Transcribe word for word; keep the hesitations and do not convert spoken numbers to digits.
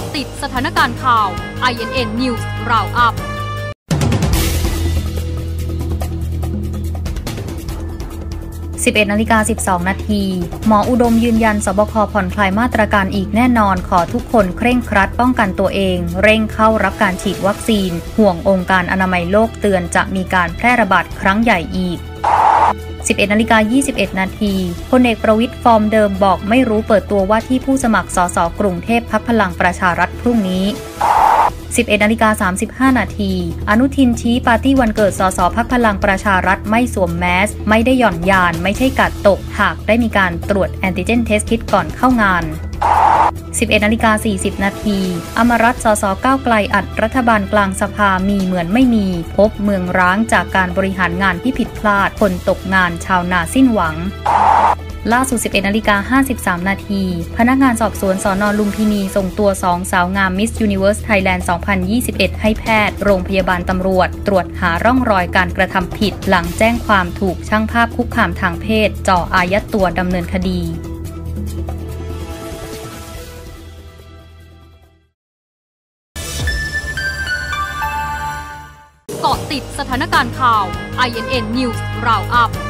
ติดสถานการณ์ข่าว ไอ เอ็น เอ็น News Roundup สิบเอ็ดนาฬิกาสิบสองนาทีหมออุดมยืนยันสบคผ่อนคลายมาตรการอีกแน่นอนขอทุกคนเคร่งครัดป้องกันตัวเองเร่งเข้ารับการฉีดวัคซีนห่วงองค์การอนามัยโลกเตือนจะมีการแพร่ระบาดครั้งใหญ่อีกสิบเอ็ดนาฬิกายี่สิบเอ็ดนาทีพลเอกประวิตรฟอร์มเดิมบอกไม่รู้เปิดตัวว่าที่ผู้สมัครสสกรุงเทพพรรคพลังประชารัฐพรุ่งนี้สิบเอ็ดนาฬิกาสามสิบห้านาทีอนุทินชี้ปาร์ตี้วันเกิดสสพรรคพลังประชารัฐไม่สวมแมสไม่ได้หย่อนยานไม่ใช่กัดตกหากได้มีการตรวจแอนติเจนเทสคิทก่อนเข้างานสิบเอ็ดนาฬิกาสี่สิบนาทีอมรัตน์สสก้าวไกลอัดรัฐบาลกลางสภามีเหมือนไม่มีพบเมืองร้างจากการบริหารงานที่ผิดพลาดคนตกงานชาวนาสิ้นหวังล่าสุด สิบเอ็ดนาฬิกาห้าสิบสามนาทีพนักงานสอบสวนสน.ลุมพินีส่งตัวสองสาวงามมิสยูนิเวิร์สไทยแลนด์ สองพันยี่สิบเอ็ด ให้แพทย์โรงพยาบาลตำรวจตรวจหาร่องรอยการกระทำผิดหลังแจ้งความถูกช่างภาพคุกคามทางเพศจ่ออายัดตัวดำเนินคดีเกาะติดสถานการณ์ข่าว ไอ เอ็น เอ็น News Roundup